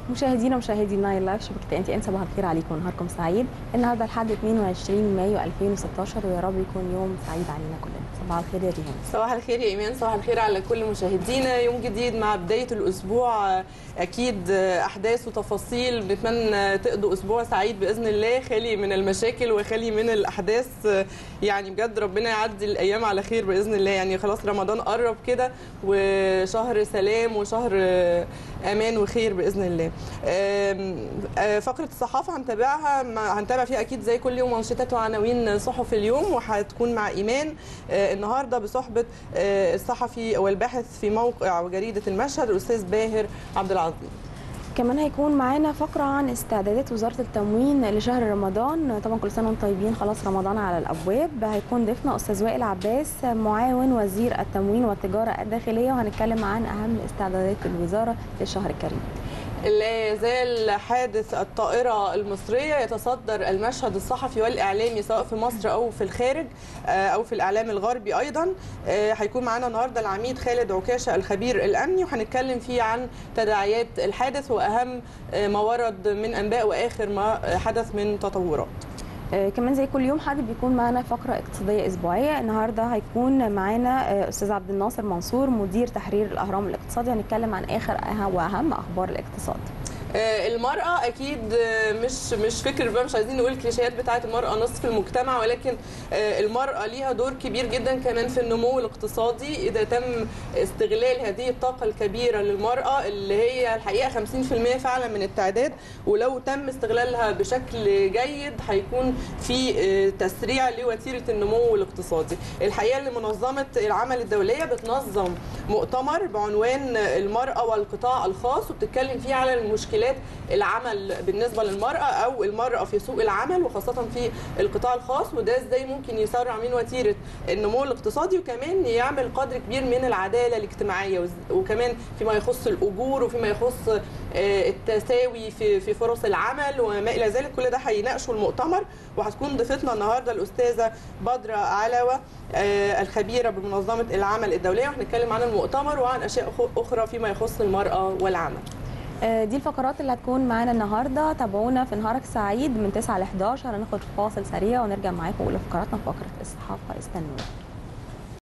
مشاهدينا ومشاهدي النايل لايف شبكة انت ان، صباح الخير عليكم ونهاركم سعيد. النهارده الحد 22 مايو 2016 ويا رب يكون يوم سعيد علينا كلنا. صباح الخير يا ريهام. صباح الخير يا ايمان، صباح الخير على كل مشاهدينا. يوم جديد مع بدايه الاسبوع، اكيد احداث وتفاصيل. بنتمنى تقضوا اسبوع سعيد باذن الله، خالي من المشاكل وخالي من الاحداث. يعني بجد ربنا يعدي الايام على خير باذن الله. يعني خلاص رمضان قرب كده، وشهر سلام وشهر امان وخير باذن الله. فقره الصحافه هنتابع فيها اكيد زي كل يوم منشطات وعناوين صحف اليوم، وهتكون مع ايمان النهارده بصحبه الصحفي والباحث في موقع وجريده المشهد الاستاذ باهر عبد العظيم. كمان هيكون معانا فقره عن استعدادات وزاره التموين لشهر رمضان. طبعا كل سنه وانتم طيبين، خلاص رمضان على الابواب. هيكون ضيفنا استاذ وائل عباس معاون وزير التموين والتجاره الداخليه، وهنتكلم عن اهم استعدادات الوزاره للشهر الكريم. لا يزال حادث الطائرة المصرية يتصدر المشهد الصحفي والإعلامي سواء في مصر أو في الخارج أو في الإعلام الغربي أيضا. هيكون معنا النهاردة العميد خالد عكاشة الخبير الأمني، وهنتكلم فيه عن تداعيات الحادث وأهم ما ورد من أنباء وآخر ما حدث من تطورات. كمان زي كل يوم حد بيكون معانا فقره اقتصاديه اسبوعيه. النهارده هيكون معانا استاذ عبد الناصر منصور مدير تحرير الاهرام الاقتصادي، هنتكلم عن اخر واهم اخبار الاقتصاد. المرأة أكيد مش فكر بقى، مش عايزين نقول كليشيهات بتاعة المرأة نصف المجتمع، ولكن المرأة ليها دور كبير جدا كمان في النمو الاقتصادي إذا تم استغلال هذه الطاقة الكبيرة للمرأة اللي هي الحقيقة 50% فعلا من التعداد، ولو تم استغلالها بشكل جيد هيكون في تسريع لوتيرة النمو الاقتصادي. الحقيقة اللي منظمة العمل الدولية بتنظم مؤتمر بعنوان المرأة والقطاع الخاص، وبتتكلم فيه على المشكلات العمل بالنسبه للمراه او المراه في سوق العمل وخاصه في القطاع الخاص، وده ازاي ممكن يسرع من وتيره النمو الاقتصادي وكمان يعمل قدر كبير من العداله الاجتماعيه، وكمان فيما يخص الاجور وفيما يخص التساوي في فرص العمل وما الى ذلك. كل ده هيناقشوا المؤتمر، وهتكون ضيفتنا النهارده الاستاذه بدرة علوة الخبيره بمنظمه العمل الدوليه، وهنتكلم عن المؤتمر وعن اشياء اخرى فيما يخص المراه والعمل. دي الفقرات اللي هتكون معانا النهارده. تابعونا في نهارك سعيد من 9 ل 11. هناخد فاصل سريع ونرجع معاكم لفقراتنا في فقره الصحافه. استنونا.